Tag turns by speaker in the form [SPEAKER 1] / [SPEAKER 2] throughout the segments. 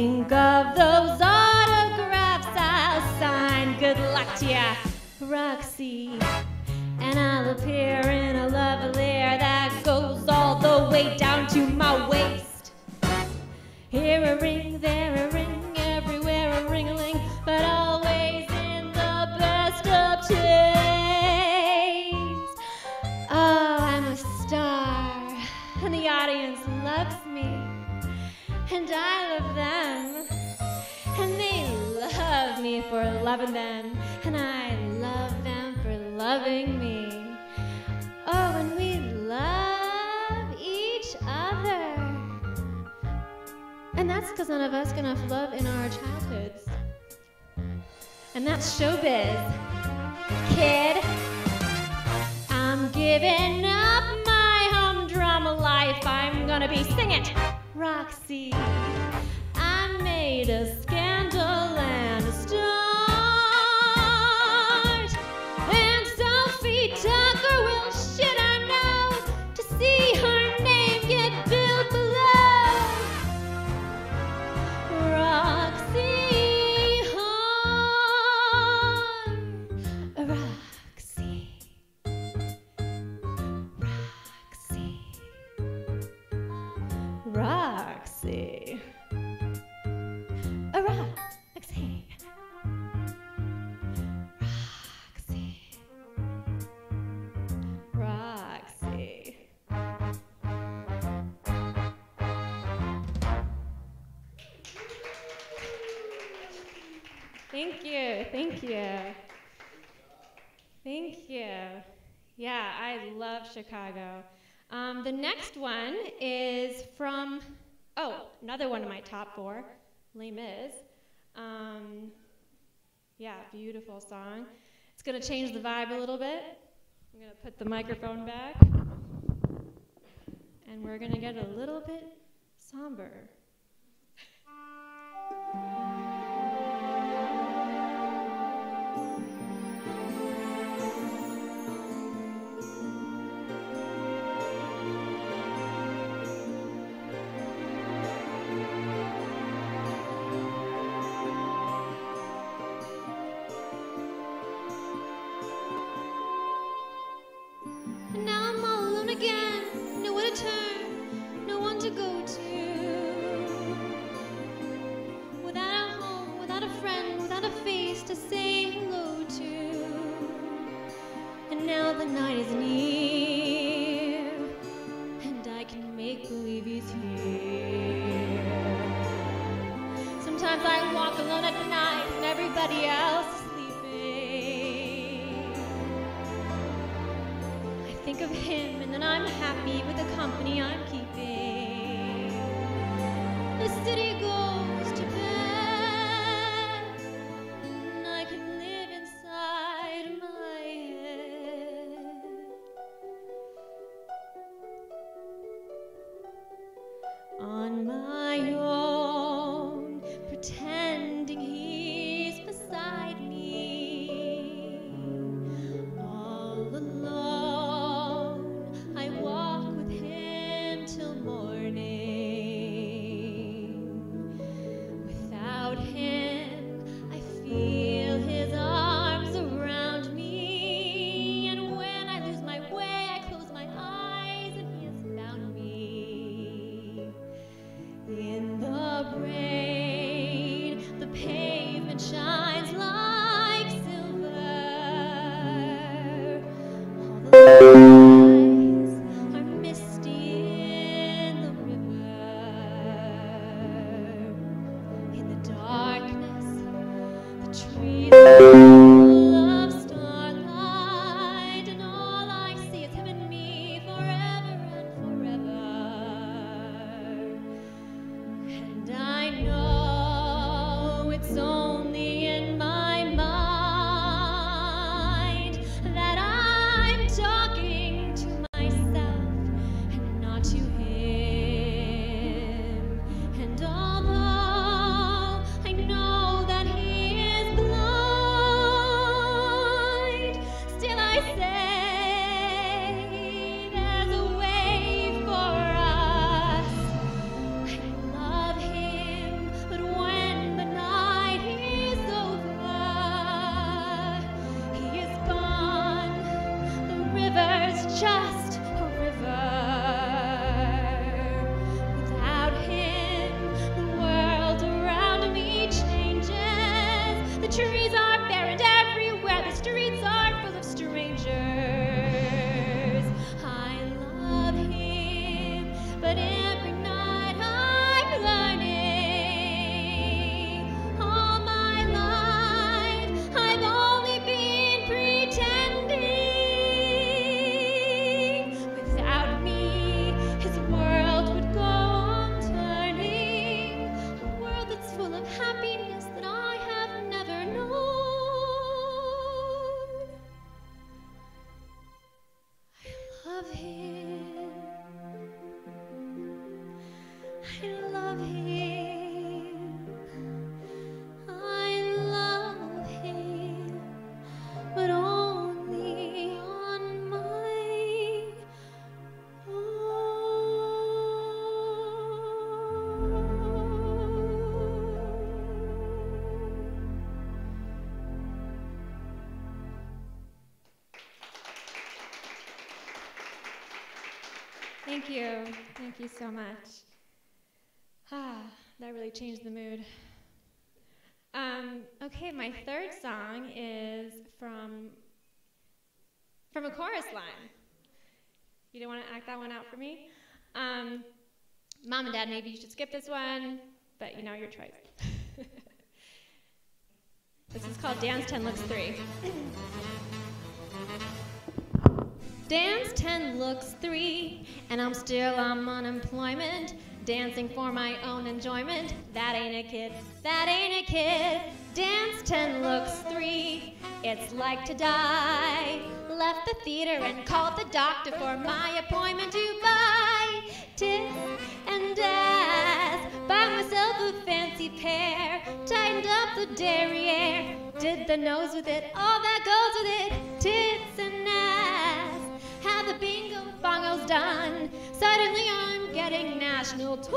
[SPEAKER 1] think of those autographs I'll sign. Good luck to ya, Roxy. And I'll appear in a love affair that goes all the way down to my waist. Here a ring, there a ring, everywhere a ring-a-ling, but always in the best of taste. Oh, I'm a star, and the audience loves me, and I love them, and they love me for loving them, and I love them for loving me. Oh, and we love each other. And that's because none of us got enough love in our childhoods. And that's showbiz, kid. I'm giving up my humdrum life. I'm gonna be singing Roxy. I made a scandal and a start. And Sophie Tucker will shit, I know, to see her name get billed below. Roxy Hahn, Roxy, Roxy, Roxy, Roxy, Roxy, Roxy. Thank you, thank you. Thank you. Yeah, I love Chicago. The next one is from, another one of my top four, Les Mis. Yeah, beautiful song. It's gonna change the vibe a little bit. I'm gonna put the microphone back, and we're gonna get a little bit somber. And now I'm all alone again, nowhere to turn, no one to go to. Without a home, without a friend, without a face to say hello to. And now the night is near, and I can make believe he's here. Sometimes I walk alone at night and everybody else is sleeping. I think of him and then I'm happy with the company I'm keeping. The city goes to bed, and I can live inside my head. On my own, pretending he's beside me. All alone, I walk with him till morning. Without him, I feel his arms around me. And when I lose my way, I close my eyes and he has found me. In the rain, the pavement shines like silver. All the lights are misty in the river. In the darkness, the trees are full of starlight, and all I see is him and me forever and forever. And I know it's only in my mind that I'm talking to myself and not to him. And although I know that he is blind, happiness that I have never known. I love him. I love him. I love him, but only on my own. Thank you. Thank you so much. That really changed the mood. Okay, my third song is from a chorus line. You don't want to act that one out for me? Mom and Dad, maybe you should skip this one, but you know, your choice. This is called Dance 10 Looks 3. Dance 10 looks 3, and I'm still on unemployment, dancing for my own enjoyment. That ain't a kid, that ain't a kid. Dance 10 looks 3, it's like to die. Left the theater and called the doctor for my appointment to buy tits and ass. Buy myself a fancy pair, tightened up the derriere, did the nose with it, all that goes with it. Tits and ass, have the bingo bongos done. Suddenly I'm getting national toys.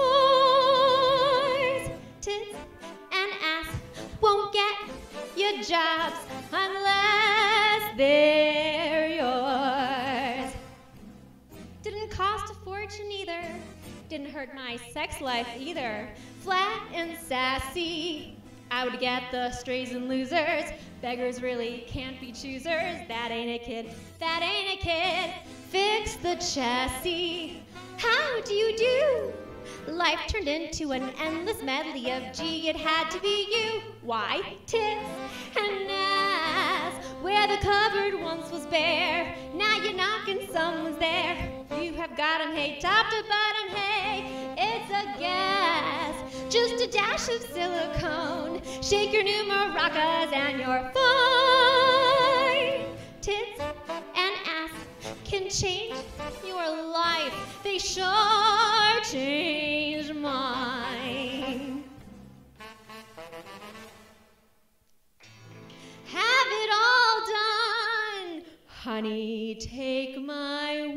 [SPEAKER 1] Tits and ass won't get your jobs unless they're yours. Didn't cost a fortune either. Didn't hurt my sex life either. Flat and sassy, I would get the strays and losers. Beggars really can't be choosers. That ain't a kid, that ain't a kid. Fix the chassis. How do you do? Life turned into an endless medley of gee, it had to be you. Why? Tits and ass, where the cupboard once was bare. Now you're knocking, someone's there. You have got 'em, hey, top to bottom, hey, it's a gas. Just a dash of silicone. Shake your new maracas and you're fine. Tits and ass can change your life. They sure changed mine. Have it all done. Honey, take my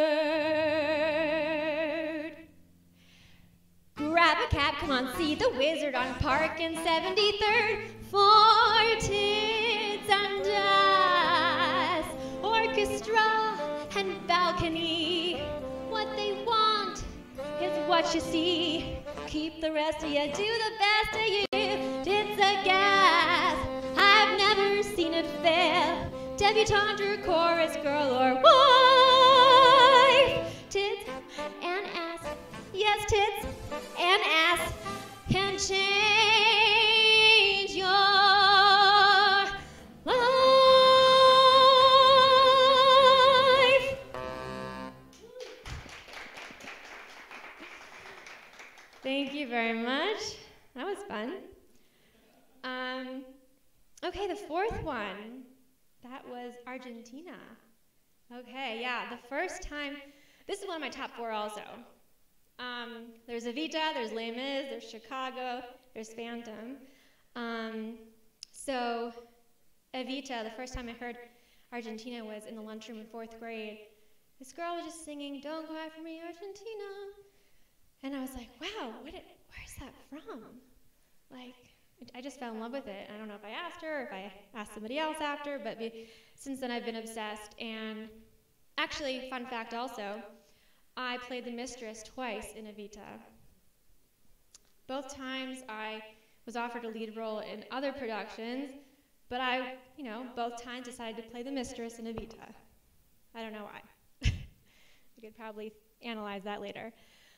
[SPEAKER 1] word. Grab a cab, come on, see the wizard on Park and 73rd. For tits and ass, orchestra and balcony. What they want is what you see. Keep the rest of you, do the best of you. It's a gas, I've never seen it fail. Debutante or chorus girl or wife. Tits and ass, yes, tits and ass can change your life. Thank you very much. That was fun. Okay, the fourth one, that was Argentina. Okay, yeah, the first time, this is one of my top 4 also. There's Evita, there's Les Mis, there's Chicago, there's Phantom. So Evita, the first time I heard Argentina was in the lunchroom in 4th grade. This girl was just singing, "Don't Cry for Me, Argentina." And I was like, wow, where's that from? Like, I just fell in love with it. I don't know if I asked her or if I asked somebody else after, but since then I've been obsessed. And actually, fun fact also, I played the mistress twice in Evita. Both times I was offered a lead role in other productions, but I, both times decided to play the mistress in Evita. I don't know why. We could probably analyze that later.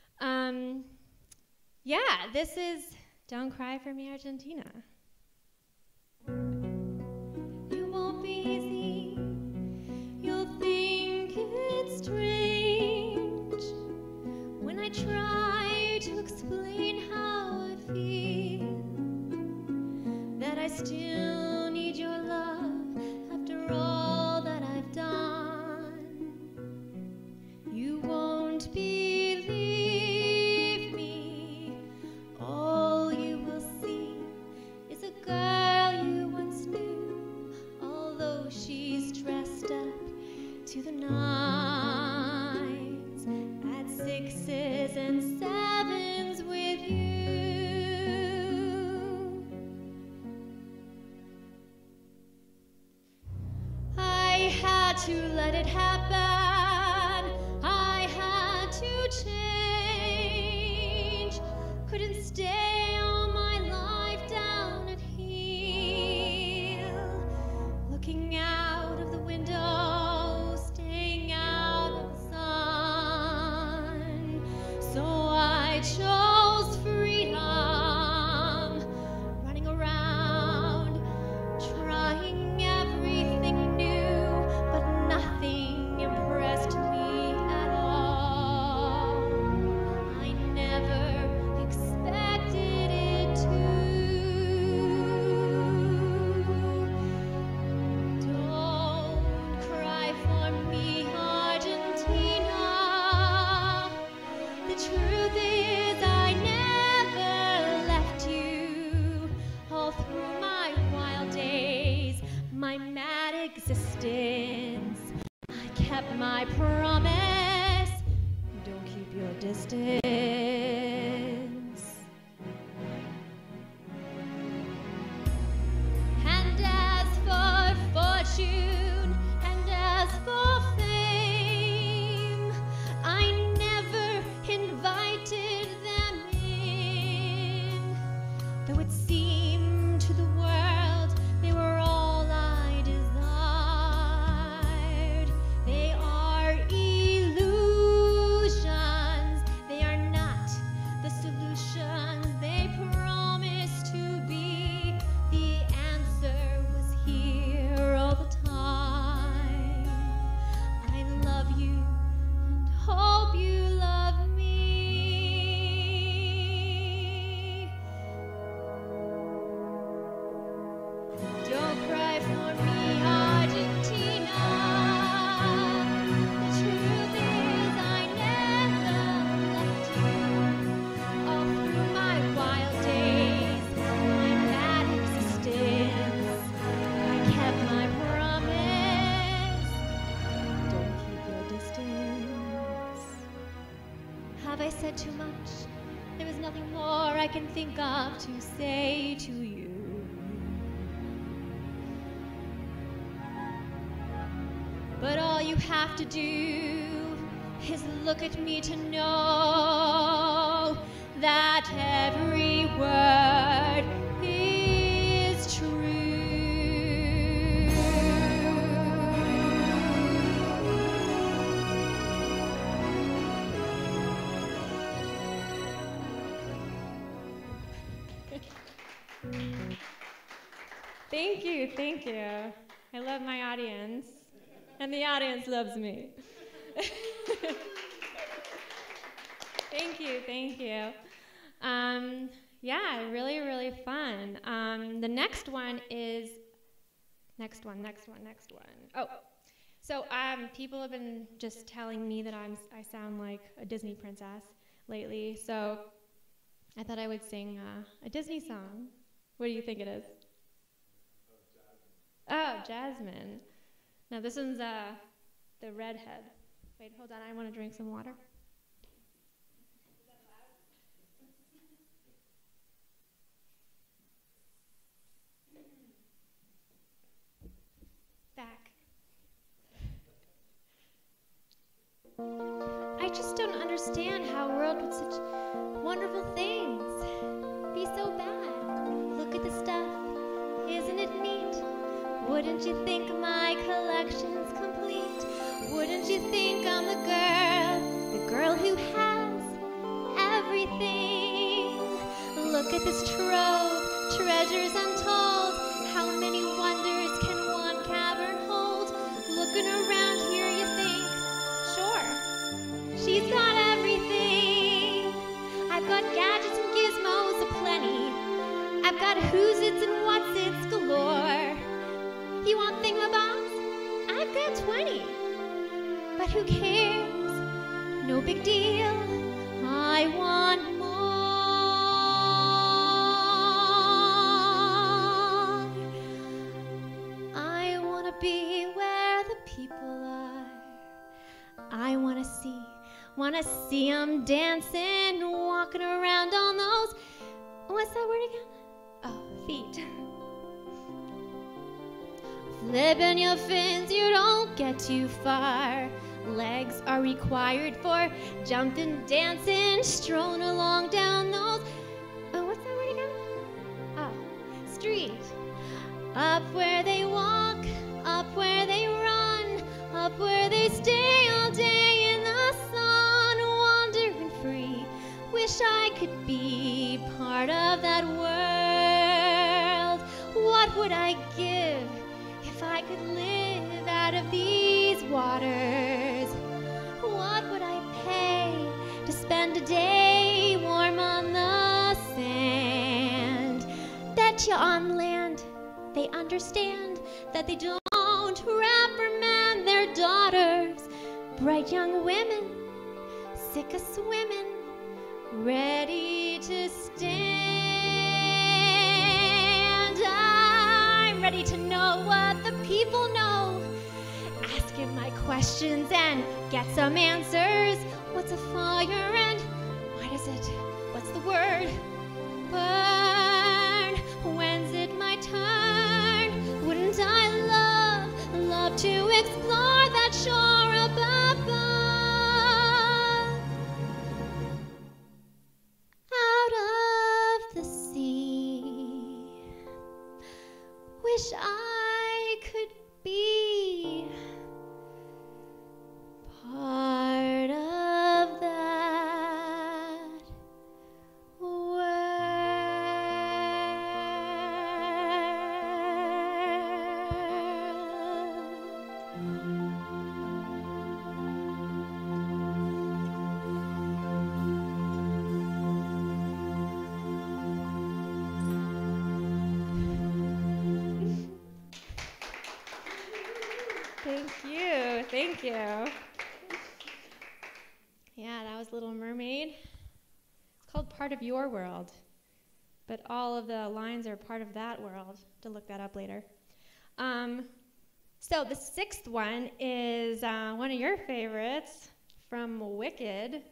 [SPEAKER 1] Yeah, this is Don't Cry for Me, Argentina. It won't be easy. You'll think it's strange when I try to explain how I feel. had to let it happen. I had to change. Couldn't stay all my life down at heel. Looking out of the window, staying out of the sun. So I chose freedom, running around, trying everything new, but nothing impressed me at all. I never expected it to. Don't cry for me, Argentina. The truth is I never left you. All through my wild days, my mad existence, I kept my promise. Don't keep your distance. And as for fortune, and as for fame, I never invited them in. Though it seemed to the world they were all I desired. They are illusions, they are not the solutions they promised to be. The answer was here all the time. I love you and hope you love me. Don't cry for me, Argentina. The truth is I never left you. All through my wild days, my mad existence, I kept my promise. Don't keep your distance. Have I said too much? There is nothing more I can think of to say to you. But all you have to do is look at me to know that every word is true. Thank you, thank you. I love my audience, and the audience loves me. Thank you, thank you. Yeah, really, really fun. The next one is, next one. Oh, so people have been just telling me that I sound like a Disney princess lately, so I thought I would sing a Disney song. What do you think it is? Oh, Jasmine. Now this one's the redhead. Wait, hold on, I want to drink some water. Back. I just don't understand how a world with such wonderful things be so bad. Look at the stuff, isn't it neat? Wouldn't you think my collection's complete? Wouldn't you think I'm the girl who has everything? Look at this trove, treasures untold. How many wonders can one cavern hold? Looking around here, you think, sure, she's got everything. I've got gadgets and gizmos aplenty. I've got who's-its and what's-its galore. You want thingamabobs? I've got 20. But who cares? No big deal. I want more. I want to be where the people are. I want to see them dancing, walking around on those, what's that word again? Oh, feet. Flipping your fins, you don't get too far. Legs are required for jumping, dancing, strolling along down those, oh, what's that word again? Oh, street. Up where they walk, up where they run, up where they stay all day in the sun, wandering free. Wish I could be part of that world. What would I give if I could live out of these waters? What would I pay to spend a day warm on the sand? Bet you on land they understand that they don't reprimand their daughters. Bright young women, sick of swimming, ready to stand. I'm ready to know what the people know. Ask him my questions and get some answers. What's a fire and why does it, what's the word? Burn. When's it my turn? Wouldn't I love to explore that shore above? Out of the sea. Wish I could be part of that world. Thank you. Yeah, that was Little Mermaid. It's called Part of Your World, but all of the lines are part of that world. To look that up later. So the sixth one is one of your favorites from Wicked.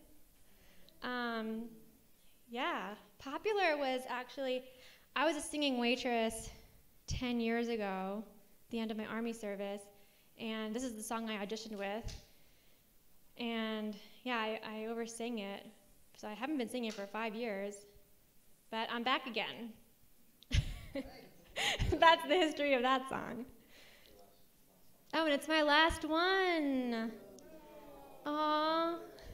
[SPEAKER 1] Yeah, Popular was actually, I was a singing waitress 10 years ago, the end of my Army service. And this is the song I auditioned with. And yeah, I oversing it. So I haven't been singing for 5 years, but I'm back again. That's the history of that song. Oh, and it's my last one. Aww.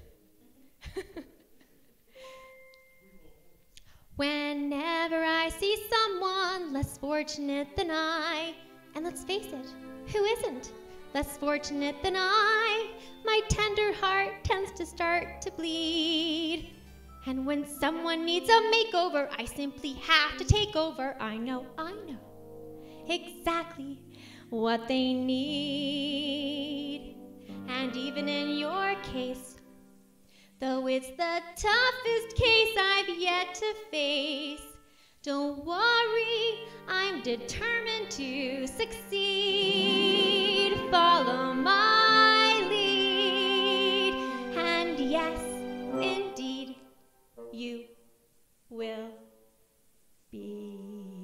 [SPEAKER 1] Whenever I see someone less fortunate than I, and let's face it, who isn't less fortunate than I? My tender heart tends to start to bleed. And when someone needs a makeover, I simply have to take over. I know exactly what they need. And even in your case, though it's the toughest case I've yet to face, don't worry, I'm determined to succeed. Follow my lead, and yes, indeed, you will be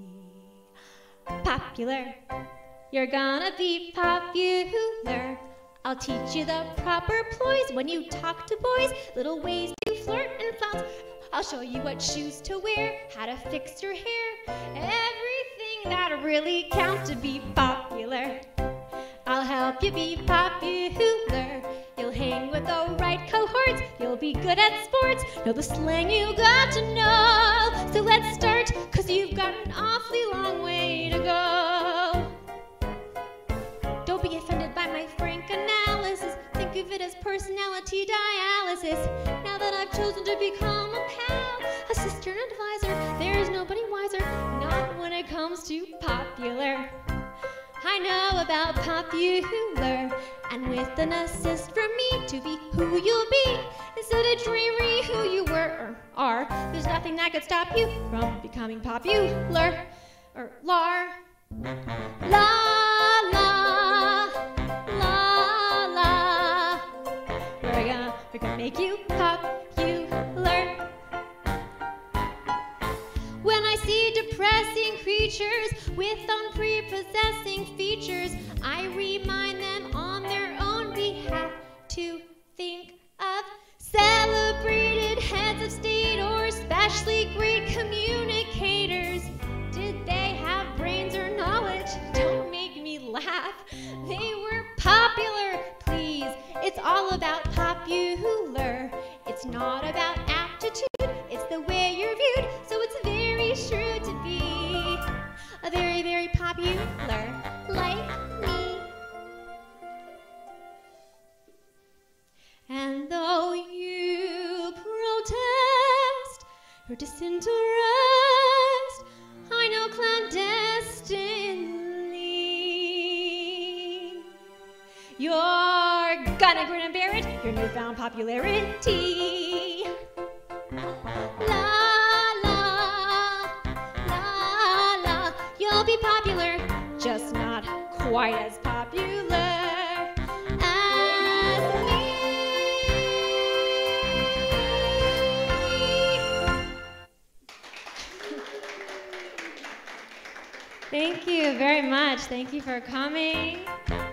[SPEAKER 1] popular. You're gonna be popular. I'll teach you the proper ploys when you talk to boys, little ways to flirt and flounce. I'll show you what shoes to wear, how to fix your hair, everything that really counts to be popular. I'll help you be popular. You'll hang with the right cohorts, you'll be good at sports, know the slang you got to know. So let's start, 'cause you've got an awfully long way to go. Don't be offended by my frank analysis. Think of it as personality dialysis. Now that I've chosen to become a pal, a sister and advisor, there's nobody wiser, not when it comes to popular. I know about popular, and with an assist from me to be who you'll be, instead of dreary who you were or are, there's nothing that could stop you from becoming popular. Or lar, la la, la la. We're gonna make you popular. When I see depression possessing creatures with unprepossessing features. I remind them on their own behalf to think of celebrated heads of state or especially great communicators. Did they have brains or knowledge? Don't make me laugh. They were popular, please. It's all about popular. It's not about aptitude. It's the way you're viewed. So it's very shrewd to be a very, very popular like me. And though you protest or disinterest, I know clandestinely you're gonna grin and bear it, your newfound popularity. La la, la la, you'll be popular, just not quite as popular as me. Thank you very much. Thank you for coming.